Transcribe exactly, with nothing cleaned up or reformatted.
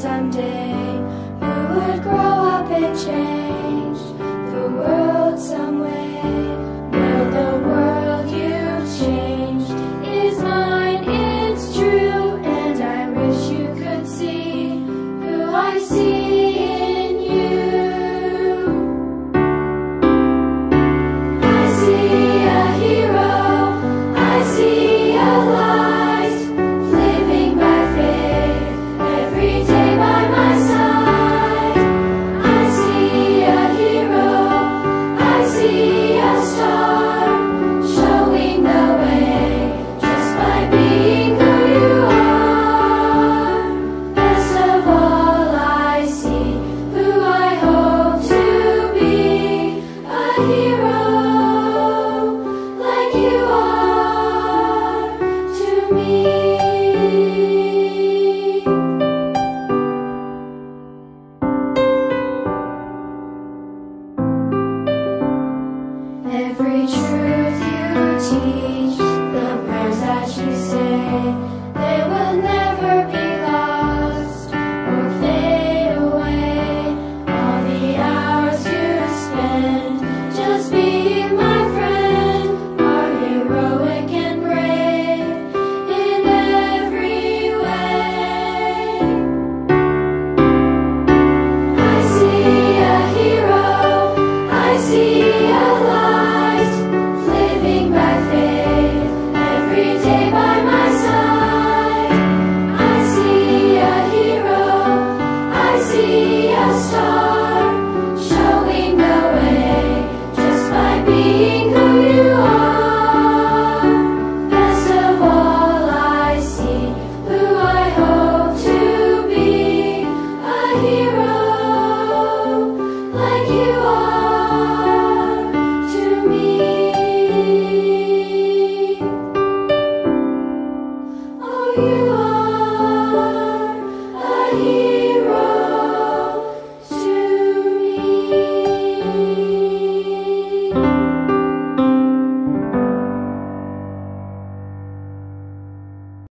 someday, who would grow up and change the world some way. Now the world you've changed is mine, it's true, and I wish you could see who I see.